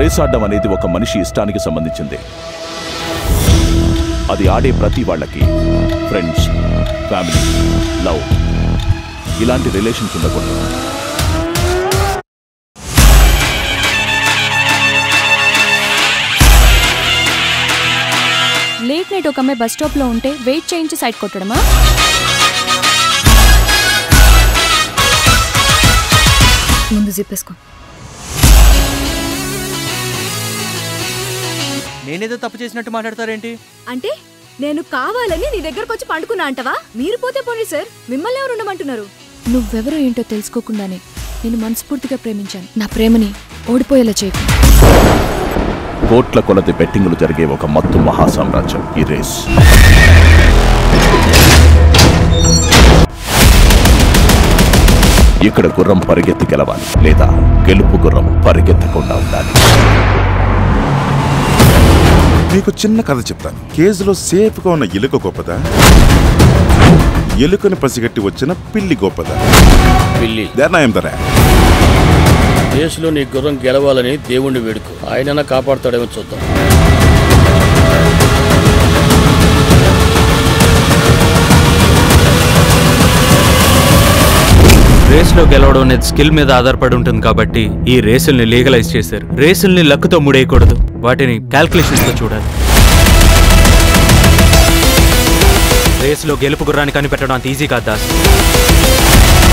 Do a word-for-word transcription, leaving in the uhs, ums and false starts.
Race ఆడడం అనేది ఒక మనిషి ఇష్టానికి సంబంధించింది. అది ఆడే ప్రతి వాళ్ళకి ఫ్రెండ్స్, ఫ్యామిలీ, లవ్ ఇలాంటి రిలేషన్స్ ఉండకూడదు. లేట్ నైట్ ఒక అమ్మాయి బస్ స్టాప్ లో ఉంటే వెయిట్ చేయించి సైడ్ కొట్టడమా? ముందు జిప్పేసుకో. నేనేదో తప్పు చేసినట్టు మాట్లాడతారేంటి? అంటే నేను కావాలని నీ దగ్గరకు వచ్చి పండుకున్నా అంటవా? మీరు పోతే పోనీ సార్, మిమ్మల్ని ఎవరు ఉండమంటున్నారు? నువ్వెవరో ఏంటో తెలుసుకోకుండానే నేను మనస్ఫూర్తిగా ప్రేమించాను. నా ప్రేమని ఓడిపోయేలా చేయకు. కోట్ల కొలది బెట్టింగులు జరిగే ఒక మత్తు మహాసామ్రాజ్యం ఈ రేస్. ఇక్కడ గుర్రం పరిగెత్తి గెలవాలి, లేదా గెలుపు గుర్రం పరిగెత్తకుండా ఉండాలి. మీకు చిన్న కథ చెప్తాను. కేజులో సేఫ్గా ఉన్న ఎలుక గొప్పదా, ఎలుకని పసిగట్టి వచ్చిన పిల్లి గొప్పదా? పిల్లి. నిర్ణయం ధర. కేసులో నీ గుర్రం గెలవాలని దేవుణ్ణి వేడుకు, ఆయనన్నా కాపాడుతాడేమో చూద్దాం. రేస్లో గెలవడం అనేది స్కిల్ మీద ఆధారపడి ఉంటుంది కాబట్టి ఈ రేసుల్ని లీగలైజ్ చేశారు. రేసుల్ని లక్కుతో ముడేయకూడదు, వాటిని క్యాల్కులేషన్స్తో చూడాలి. రేసులో గెలుపు గుర్రాన్ని కనిపెట్టడం అంత ఈజీ కాదు దాస్.